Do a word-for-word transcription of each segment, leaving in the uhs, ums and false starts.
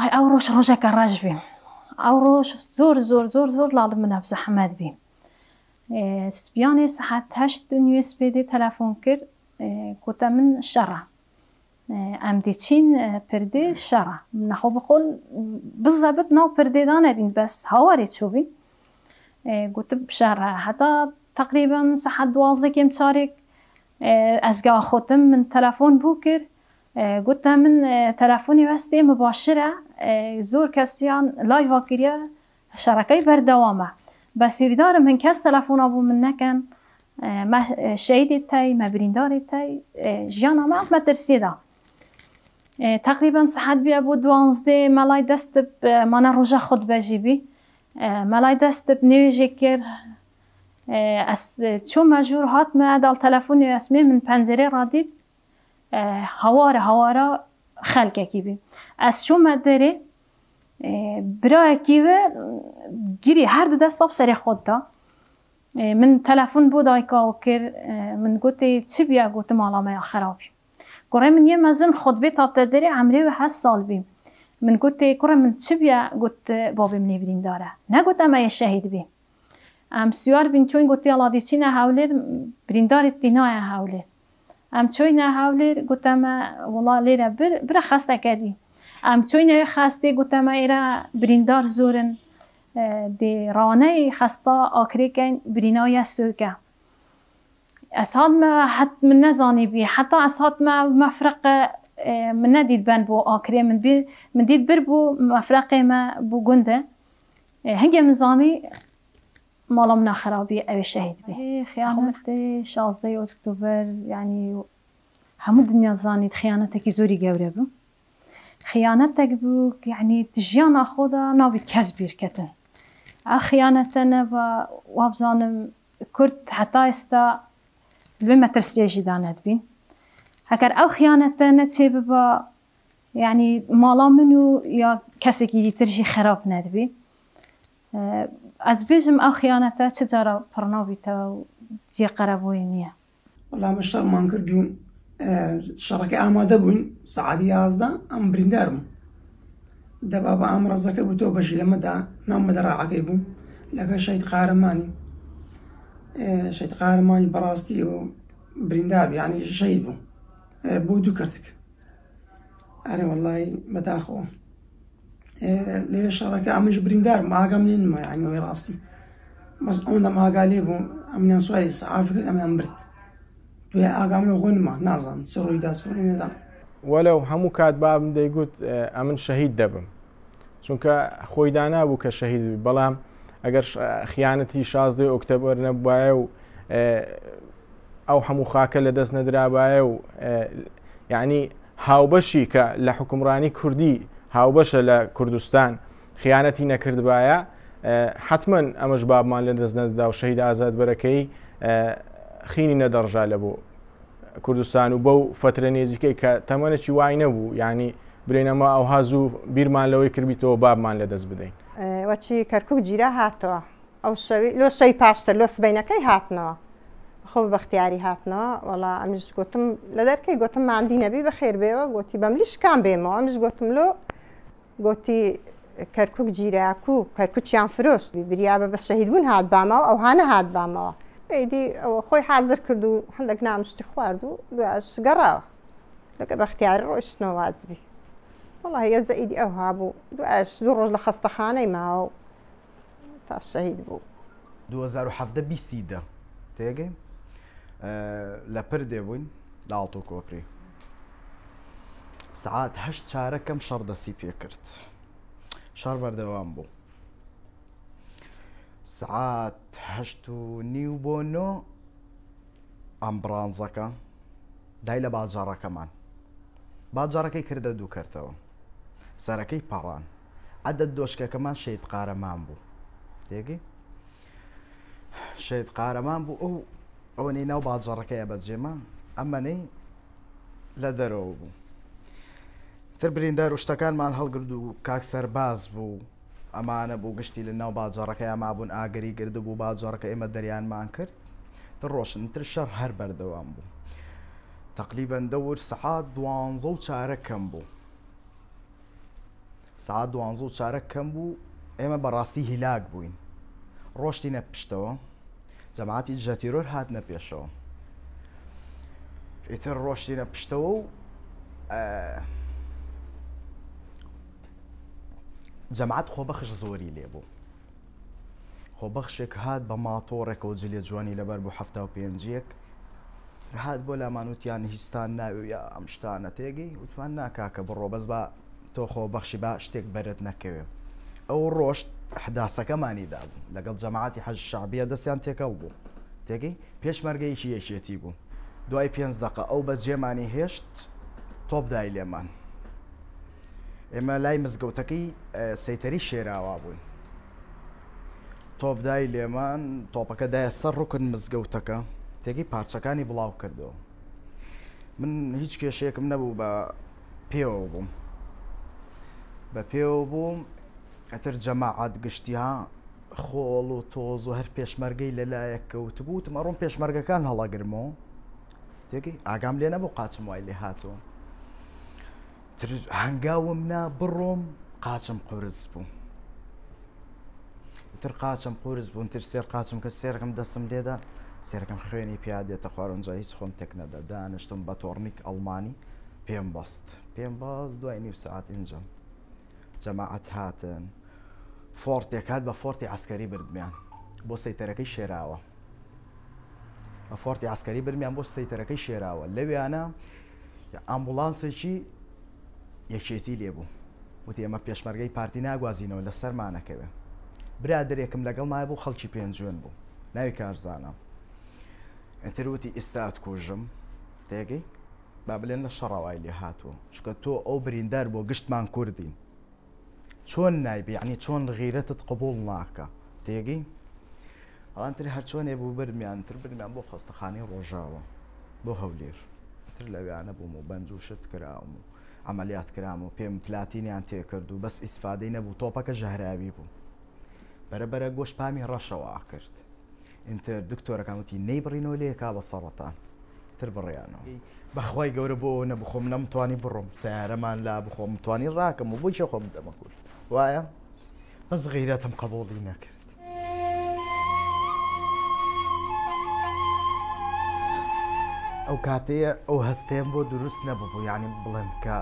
والله ئەو ڕۆژ ڕۆژێکە ڕەش بیم ئەو ڕۆژ زۆر زۆر زۆر زۆر لاڵم منە بزەحمەت بیم سبیانێ سەعات هەشت و نیوێ سپێدێ تەلەفۆن کرد گوتە من شەڕە ئەم دێچین پردێ شەڕە نەخۆ بخۆل بزەبت ناو پردێدا نەبین بەس هاوارێ چوبین گوتم شەڕە هەتا تقریبان سەعات دوازدەکێم چارێک ئەزگا خۆتم من تەلەفۆن بوو کرد گوتە من تەلەفۆنی وەستێ مباشرە زۆر کەسیان لایڤا کردە شەڕەکەی بەردەوامە بەس هێویدارم هەن کەس تەلەفۆنا بوو من نەکەن مە شەیدێت تای مە بریندارێت تای ژیانە مە مەترسیدا تقریبا سەعات بیا بۆ دوانزدێ مەلای دەستب مانە ڕۆژە خۆت بەژیبی مەلای دەستب نوێژێ کرد ئەس چۆن مەژوور هاتمە داڵ تەلەفۆنی ئەسمێ من پەنجەرەی ڕادیت هەوارە هەوارە خەلکێکی بی ئەس چۆمە دەرێ برایەکی وێ گیری هەردوو دەستە سەرێ خۆتدا من تەلەفۆن بۆ دایکاوە کرد من گوتی چی بیا گوتم ماڵامەیە خراپی گوڕێ من یە مەزن خۆت بێ تاتە دەرێ ئەمرێ وە هەست ساڵ بیم من گوتی کوڕە من چی بیا گوت بابی منێ بریندارە نەگوت ئەمە یە شەهید بی ئەم سوار بین چۆین گوتی ئەڵادی چینە هەولێر بریندارێت دینایە هەولێر ئەم چۆینە هەولێر گوتەمە وڵا لێرە برە خەستەکەدی ئەم چۆینەوێ خاستێ گوتەمە ئێرە بریندار زۆرن دێ ڕانەی خەستا ئاکرێکەین برینایە سوکە ئەس هاتمە حەت من نەزانی بی حەتا ئەس هاتمە مەفرەقە من نەدیت بەن بۆ ئاکرێ من دیت بر بۆ مەفرەقێمە بۆ گوندە هەنگێ من زانی ماڵا منە خراپی ئەوێ شەهید بێ خیانەتێ شازدەی ئۆکتۆبەر یعنی هەموو دنیا زانیت خیانەتێکی زۆری گەورە بوو خیانەتێک بوو یعنی ژیانە خۆدا نابێت کەس بیرکەتن ئە خیانەتە بە وابزانم کورد هەتا ئێستا بێ مەترسێژیدا نەتبین هەکەر ئەو خیانەتە نەچێ ببە یعنی ماڵا من و یا کەسێکی دیترژی خراپ نەتبی ئەس بێژم ئەو خیانەتە چ جارە پڕناویتەوە و جێقەرەبووی نییە وەڵام شەڕمان کردوون شەڕەکە ئامادە بووین سەعاتی یازدە ئەم بریندارم دەبا بە ئەم ڕزەکە بوو بەشی لەمەدا ناو مەدەڕاعەکەی بوو لەگە شەید قارەمانی شەید قارەمانی بەڕاستی و بریندار یعنی شەید بوو بوو دوو کردک ئەرێ وەڵای بەداخەوە لێ شەڕەکە ئەمش بریندارم ئاگام لێ نما یعنی وەی ڕاستی بەس ئەوەندە ئاگا لێ بوو ئەمنیان سواری سەعافی کرد ئەمیان برد دوێ ئاگام لە خۆنما نازانم چ ڕوویدا سوڕی نەدام وەلەو هەموو کات بابم دەیگوت ئەمن شەهید دەبم چونکە خۆی دانابوو کە شەهید بی بەڵام ئەگەر خیانەتی شازدەی ئۆکتۆبەر نەبوایە و ئەو هەموو خاکە لە دەست نەدرابایە و یعنی هاوبەشی کە لە حکومڕانی کوردی هاوبەشە لە کوردستان خیانەتی نەکردبایە حتمما ئەمەش بابمان لە دەست نەدەدا و شەهید ئازادبەرەکەی خینی نەدەڕژا لە بۆ کوردستان و بەو فترە نێزیکەی کە تەمەنێکی وای نەبوو یعنی برێنەما ئەو هازوو بیرمان لەوەی کردیتەوە بابمان لە دەست بدەین وەچی کەرکووک گیرا هاتەوە ئەو شەوی لۆ شەی پاشتر لۆ سبەینەکەی هاتنەوە خۆ بەختیاری هاتنەوە وەڵا ئەمیش گوتم لە دەرکەی گوتم ماندی نەبی بەخێر بێەوە گوتی بەم لیشکان بێمەوە ئەمیش گوتم لۆ گوتی کەرکووک گیراکو و کەرکووچیان فرۆشت بریا بە بە شەهیدبوون هات بامەوە ئەو هانە هات بامەوە ئەیدی ئەوە خۆی حازر کرد و هەندێک نامشتی خوارد و دوش گەڕاوە لەگە بەختیاری ڕۆیشتنەوە وازبی وەڵا هەیە زەئیدی ئەو هابوو دوش دوو ڕۆژ لە خەستەخانەی ماوە و تا شەهید بوو دوو هەزار و حەڤدە بیستی دە تێگەی لە پردێ بووین داڵتۆ کۆپری سعات هەشت چارەکەم شەڕ دەسی پێ کرد شەڕ بەردەوام بوو سعات هەشت و نیو بۆ نۆ ئەمبرانزەکە دای لە باجارەکەمان باجارەکەی کردە دوو کردەوە سەرەکەی پەڕان عەدەد دۆشکەکەمان شەید قارەمان بوو تێگەی شەید قارەمان بوو ئەو ئەوەنەی ناو باجارەکەیە بەجێمە ئەمەنەی لە دەرەوە بوو تر بریندار و شتەکانمان هەڵگرد و کاک سەرباز بوو ئەمانە بوو گشتی لە ناو باجارەکەی ئەمابوون ئاگری گرد بوو باجارەکە ئێمە دەریانمان کرد تر ڕۆشنتر شەڕ هەر بەردەوام بوو تقریبا دەور سەعات دوانزە و چارەکەم بوو سعات دوانزە و چارە کەم بوو ئێمە بەڕاستی هیلاک بووین ڕۆشتینە پشتەوە جەماعەتی جەتیرۆر هاتنە پێشەوە ئیتر ڕۆشتینە پشتەوە و جەماعەت خۆبەخش زۆری لێبوو خۆبەخشێک هات بە ماتۆڕێکەوە جلێ جوانی لەبەر بوو هەفتا و پێنجێک هات بۆ لامانوتیان هیچستان ناوی یا ئەم شتانە تێگەی وتوان ناکاکە بڕۆ بەس بە تۆ خۆبەخشی با شتێک بەرت نەکەوێ ئەو ڕۆشت حداسەکەمانی دابوو لەگەڵ جەماعەتی حەج شەعبیە دەستیان تێکەڵ بوو تێگەی پێشمەرگەیەکی یەکێتی بوو دوای پێنج دقە ئەو بەجێمانی هێشت تۆپ دای لێمان ئێمە لای مزگەوتەکەی سەیتەری شێراوا بووین تۆپ دای لێمان تۆپەکە دایە سەر ڕوکن مزگەوتەکە تێگەی پارچەکانی بڵاو کردەوە من هیچ کێشەیەکم نەبوو بە پێوە بووم بە پێوە بووم ئەتر جەماعەت گشتیها خۆڵ و تۆز و هەر پێشمەرگەی لەلایەک کەوت بوو تمە ڕۆم پێشمەرگەکان هەڵەگرمەوە تێگەی ئاگام لێ نەبوو قاچم وای لێ هاتەوە تر هەنگاوم نا بڕۆم قاچم قورس بوو تر قاچم قورس بوون تر سێر قاچم کە سێرەکەم دەستم لێدا سێرەکەم خوێنی پیا دێتە خوارەنجا هیچ خۆم تێک نەدا دانیشتم بە تۆڕنیک ئەڵمانی پێم بەست پێم باز دوای نیو سعات اینجا جەماعەت هاتن فۆرتێک هات بە فۆرتی عسکەری بردمیان بۆ سەیتەرەکەی شێراوە بە فۆرتی عسکەری برمیان بۆ سەیتەرەکەی شێراوە لەوێیانە ئامبوڵانسێکی یەکێتی لێبوو وتی ئەمە پێشمەرگەی پارتی ناگوازینەوە لە سەرمانەکەوێ برادرێکم لەگەڵ مای بوو خەڵکی پێنجوێن بوو ناوی کارزانە ئەتر وتی ئێستات کوژم تێگەی با بڵێن لە شەڕەوای لێ هاتووە چکە تۆ ئەو بریندار بۆ گشتمان کوردین چۆن نایبی یعنی چۆن غیرەتت قبول ناکە تێگەی ئەڵانتر هەر چۆنێ بوو برمیان تر برمیان بۆ خەستەخانەی ڕۆژاوە بۆ هەولێر تر لەوێیانە بووم و بەنج و شت کراوم و عملیات کرام و پێم پلاتینیان تێکرد و بەس ئیسفادەی نەبوو تۆپەکە ژەهراوی بوو بەرەبەرە گۆشت پامی ڕەشەوە کرد ئینتر دکتۆرەکان وتی نەیبڕینەوە لێ کا بە سەڕەتان تر بڕیانەوە بەخوای گەورە بۆ نەبخۆم نەمتوانی بڕۆم سیارەمان لا بخۆم متوانی ڕاکەم و بۆی چێ خۆم دەمەکوشت وایە بەس غیرەتم قبوڵی نەکرد ئەو کاتەیە ئەو هەستەیەم بۆ دروست نەبوو یعنی بڵێن کە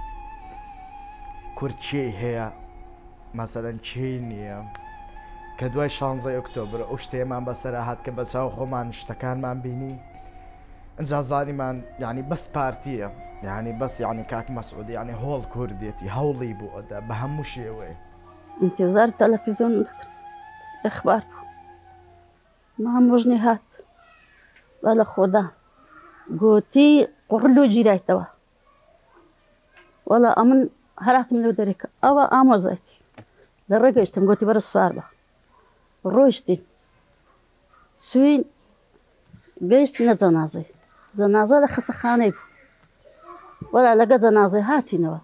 کورد چێ هەیە مەسەلەن چێ نییە کە دوای شانزەی ئۆکتۆبر ئەو شتێمان بەسەرا هات کە بە چاو خۆمان شتەکانمان بینی ئەجا زانیمان یعنی بەس پارتیە یعنی بەس یعنی کاک مەسعود یعنی هۆڵ کوردێتی هەوڵی بوو ئەدا بە هەموو شێوەیە انتظار تەلەڤیزۆن دەکرد ئەخبار بوو مام ڕۆژنێ هات با لە خۆدا گوتی قوڕل و گیرایتەوە وەڵا ئەمن هەراتم لەو دەرێکە ئەوە ئامۆزایەتی لە ڕێگەیشتم گوتی بەرە سوار بە ڕۆیشتین چوین گەیشتینە جەنازەی جەنازە لە خەستەخانەی بوو وەڵا لەگە جەنازەی هاتینەوە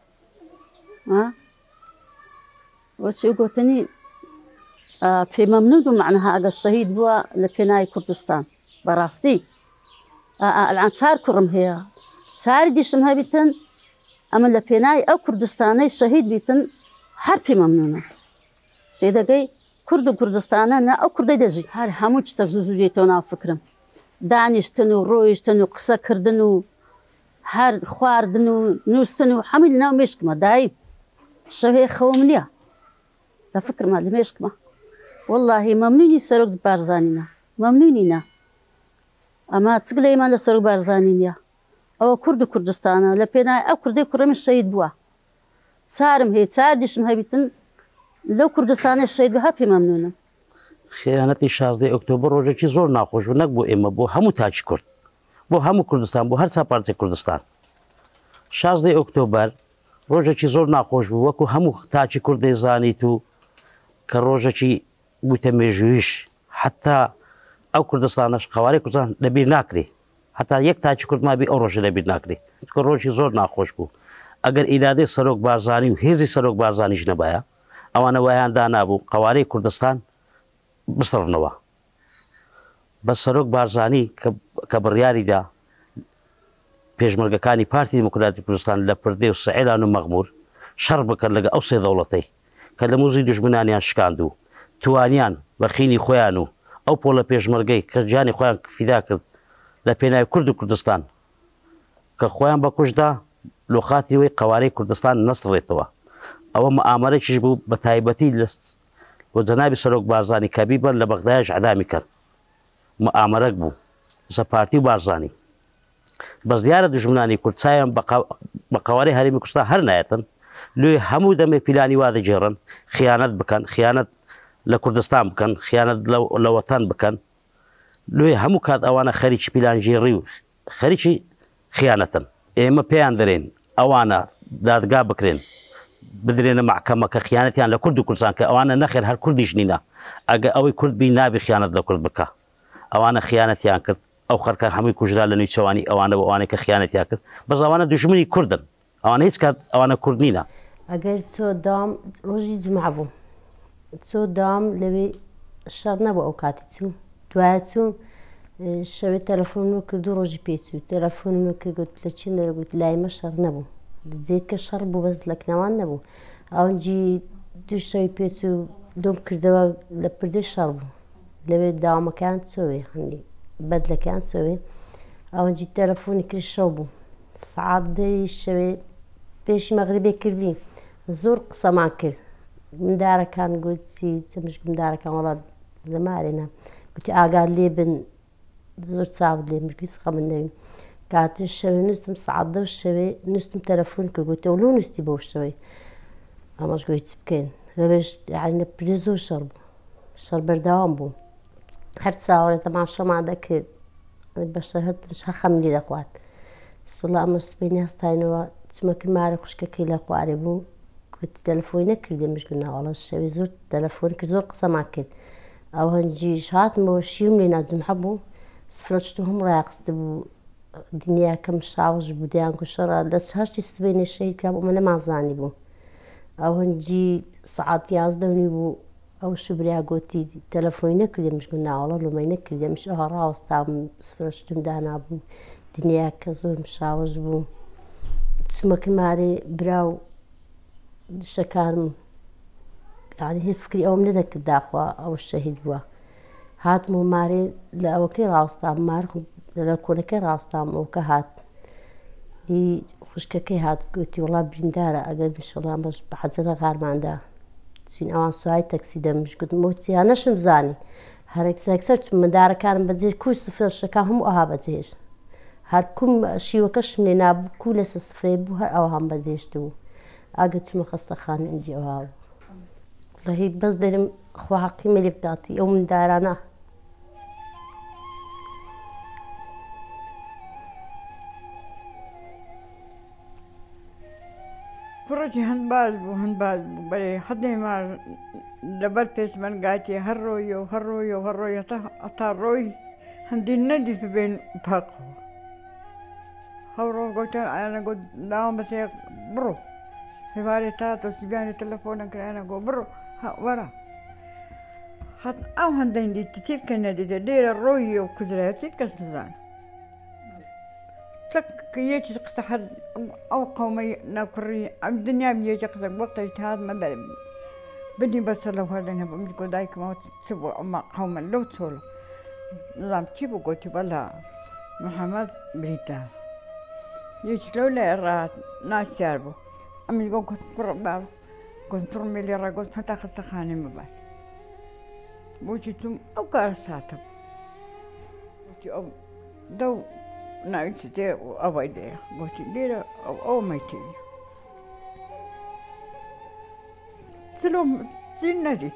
وەچی گوتنی پێی مەمنون بوو معنەها ئەگەر شەهید بووە لە پێناوی کوردستان بەڕاستی الان چار کوڕم هەیە چاری دیشم هەبیتن ئەمە لە پێناوی ئەو کوردستانەی شەهید بیتن هەر پێی مەمنونە تێدەگەی کورد و کوردستانە نە ئەو کوردەی دەژی هەر هەموو شتێک زوو زوو دێتەوە ناو فکرم دانیشتن و ڕۆیشتن و قسەکردن و هەر خواردن و نووسن و هەمووی لەناو مێشکمە دایب شەوەیە خەوم نییە لە فکرمە لە مێشکمە وەڵڵاهی مەمنونی سەرۆک بارزانینە مەمنونینە ئەمە چگە لە ئێمان لە سەرۆک بارزانی نییە ئەوە کورد و کوردستانە لە پێناوی ئەو کوردەی کوڕەمی شەهید بووە چارم هەیە چار دیشم هەبیتن لەو کوردستانە شەهید بووە هەر پێی مەمنونم خیانەتی شازدەی ئۆکتۆبر ڕۆژێکی زۆر ناخۆش بوو نەک بۆ ئێمە بۆ هەموو تاچی کورد بۆ هەموو کوردستان بۆ هەر چا پارچەی کوردستان شازدەی ئۆکتۆبر ڕۆژێکی زۆر ناخۆش بوو وەکو هەموو تاچی کورد دەیزانیت و کە ڕۆژێکی بوویتە مێژوویش حتا ئەو کوردستانەش قەوارەی کوردستان لەبیر ناکرێ حتا یەک تاچی کورد مابی ئەو ڕۆژە لەبیر ناکرێ کە ڕۆژی زۆر ناخۆش بوو ئەگەر ئیرادەی سەرۆک بارزانی و هێزی سەرۆک بارزانیش نەبایە ئەوانە وایان دانابوو قەوارەی کوردستان بسڕنەوە بە سەرۆک بارزانی کە بڕیاریدا پێشمەرگەکانی پارتی دیموکراتی کوردستان لە پردێ و سەعێلان و مەغمور شەڕ بکەن لەگە ئەو سێ دەوڵەتەی کە لە موزی دژمنانیان شکاند و توانیان بە خینی خۆیان و ئەو پۆلە پێشمەرگەی کە جانی خۆیان فیدا کرد لە پێناوی کورد و کوردستان کە خۆیان بە کوشدا لۆخاتیەوەی قوارەی کوردستان نەسڕێتەوە ئەوە مەئامەرێکیش بوو بە تایبەتی بۆ جەنابی سەرۆک بارزانی کە بیبەن لە بەغدایش عەدامی کرد مەئامەرەک بوو لەسەر پارتی و بارزانی بەس دیارە دژمنانی کورد چایان بە قوارەی هەرێمی کوردستان هەر نایەتن لێ هەموو دەمێ پیلانی وا دەجێڕن خیانەت بکەن خیانەت لە کوردستان بکەن خیانەت لە وەتەن بکەن لێ هەموو کات ئەوانە خەریکی پیلانگیری و خەریکی خیانەتن ئێمە پێیان دەرێن ئەوانە دادگا بکرێن بدرێنە محکەمە کە خیانەتیان لە کورد و کوردستان کە ئەوانە نەخێر هەر کوردیش نینە ئەگە ئەوەی کورد بی نابی خیانەت لە کورد بکە ئەوانە خیانەتیان کرد ئەو خەرکە هەمووی کوژرا لە نوێی چەوانی ئەوانە بە ئەوانەی کە خیانەتیان کرد بەس ئەوانە دوژمنی کوردن ئەوانە هیچ کات ئەوانە کورد نینە ئەگەر چۆ دام ڕۆژی جمعە بوو چۆ دام لەوێ شەڕ نەبوو ئەو کاتی چوو دوایە چوو شەوێ تەلەفۆنم کرد و ڕۆژی پێچوو تەلەفۆنم کرد گوت لە چین لەگوت لایمە شەڕ نەبوو جێت کە شەڕ بوو بەس لە کنەوان نەبوو ئەوەنجی دوو شەوی پێچوو دۆم کردەوە لە پردەی شەڕ بوو لەوێ داوامەکان چۆوێ هەندی بەدلەکان چۆوێ ئەوەنجی تەلەفۆنی کرد شەو بوو سعات دەی شەوێ پێشی مەغریبێ کردی زۆر قسەمان کرد مندارەکان گوتی چەمش مندارەکان وڵات لەمارێنە گوتی ئاگاد لێ بن زۆر چاوت لێ مردی سقە من نەویم کاتر شەوێ نووسم سعات دە شەوێ نووسم تەلەفۆن کرد گوتی ئەو لۆ نووستی بۆ شەوەی ئەمەش گوتی چ بکەین لەبێش یعنی لە پردە زۆر شەڕ بوو شەڕ بەردەوام بوو هەر چاوەڕێ تەماشەمان دەکرد بەشەر هەتش هەخەم لێ دەخوات سوڵا ئەمە سبەی هەستاینەوە چمە کرد مارە خوشکەکەی لە خوارێ بوو گوتی تەلەفۆنی نەکردێ مش گوت ناوەڵە شەوی زۆر تەلەفۆن کرد زۆر قسەمان کرد ئەو هەنجیش هاتمەوە شیوم لێ ناجمعە بوو سفرە چتو هەموو ڕاقستە بوو دنیاکەم شاوش بوو دەیان کوشەڕە لە هەشتی سبەینێ شەهید کرا بوو ئەمە نەمازانی بوو ئەو هەنجی سعات یازدەونی بوو ئەو شوبریا گوتی تەلەفۆنی نەکردێ مش گوت ناوەڵە لۆمەی نەکردێ مش ئەوە ڕاوەستام سفرە چتم دانابوو دنیاکە زۆر شاوش بوو چوومە کرمارێ براو دشەکانم یعنی هیچ فکری ئەوم نەدەکرد داخوا ئەوە شەهید بووە هاتمەوە مارێ لە ئەوەکەی ڕاستام مار لە کۆنەکەی ڕاستام ئەوکە هات هی خوشکەکەی هات گوتی وڵا بریندارە ئەگەر بشڵام بەش بە حەزەرە غارماندا چین ئەوان سوای تەکسی دەمش گوتم وتی نەشم زانی هەرێکسەکسەر چوون مندارەکانم بەجێ کوی سفرە شەکان هەموو ئەها بەجێش هەر کوم شیوەکەشم لێ نابوو کو لەسە سفرەی بوو هەر ئەوە هەم بەجێشت بوو ئاگە چوومە خەستەخانە ئەنجی ئەوها بوو لە هیچ بەس دەرم خوا حەقیمە لێ بداتی ئەو مندارانە کوڕێکی هەندباز بوو هەندباز بوو بەێ هەدەی مار لەبەر پێشمەرگاتی هەر ڕۆیە و هەر ڕۆیە و هەر ڕۆی ئەتا ڕۆی هەندی نەدیت بێن پاقەوە هەوڕۆ گوتیان ئایانە گوت داوام بەسێ بڕۆ هێوارێ تا تۆسیبیانی تەلەفۆنە کرایانە گۆ بڕۆ وەرە هەت ئەو هەندەی دیتی تیت کە نەدیتە لێرە ڕۆیە و کوزرایە چیت کەس نزانە تك يجي قصة حد أو قومي ناكري عم الدنيا بيجي قصة وقت هذا ما بدي بدي بس لو هذا أنا بمشي قدايك ما تسوى أما قوم لو تسولو نظام تجيبوا قلت والله محمد بريتا يجي لو لا رات ناس شاربو أمي يقول كنت قرب كنت رمي لي رجل حتى خص خاني مبال بوشي توم أو كارساتب بوشي أو دو ناویتێ ئەوەی دەیە گوتی لێرە ئەو ئەو مەیتێ سلۆ چین نەدیت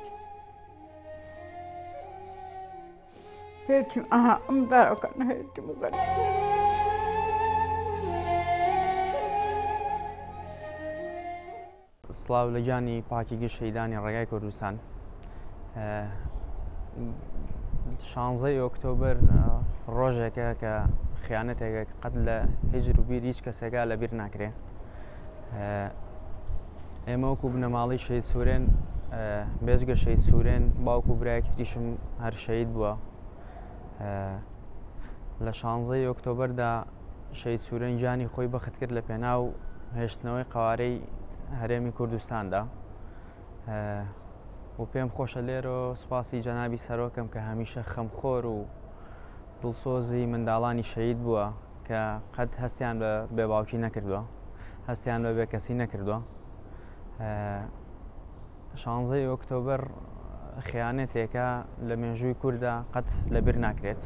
هێچم ئەها ئەم دارەکان هێتم وگەن سڵاو لە جانی پاکیگی شەیدانی ڕێگای کوردستان شانزەی ئۆکتۆبر ڕۆژێکە کە خیانەتێکە قەت لە هیچ و بیر هیچ کەسێکا لە بیر ناکرێ ئێمە وەکو بنەماڵی شەید سوورێن بێژگە شەید سوورێن باوکو برایەکی تریشم هەر شەید بووە لە شانزەی ئۆکتۆبردا شەید سوورێن جانی خۆی بەخت کرد لە پێناو هێشتنەوەی قوارەی هەرێمی کوردستاندا و پێم خۆشە لێرە سپاسی جەنابی سەرۆکەم کە هەمیشە خەمخۆر و دڵسۆزی منداڵانی شەید بووە کە قەت هەستیان بە بێباوکی نەکردووە، هەستیان بە بێکەسی نەکردووە. شانزەی ئۆکتۆبەر خیانەتێکە لە مێژووی کووردا قەت لەبیر ناکرێت.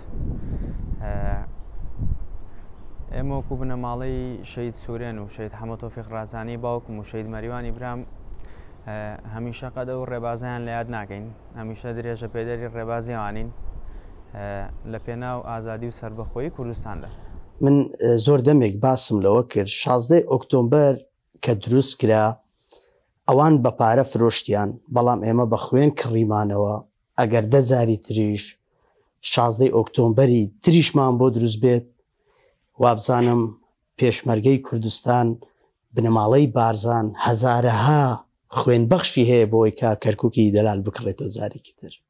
ئێمە وەکو بنەماڵەی شەید سوورێن و شەید حەمەد تۆفیق ڕازانی باوکم و شەید مەریوانی برام هەمیشە قەدە و ڕێبازیان لە یاد ناکەین، هەمیشە درێژە پێدەری ڕێبازیوانین لە پێناو ئازادی و سربەخۆیی کوردستاندا. من زۆر دەمێک باسم لەوە کرد شازدەی ئۆکتۆبەر کە دروست کرا ئەوان بە پارە فرۆشتیان، بەڵام ئێمە بە خوێن کڕیمانەوە ئەگەر دەزاری تریش شازدەی ئۆکتۆبەری تریشمان بۆ دروست بێت وابزانم پێشمەرگەی کوردستان بنەماڵەی بارزان هەزارەها خوێن بەخشی هەیە بۆی کا کەرکووکی دەلال بکڕێتەوە زارێکی تر.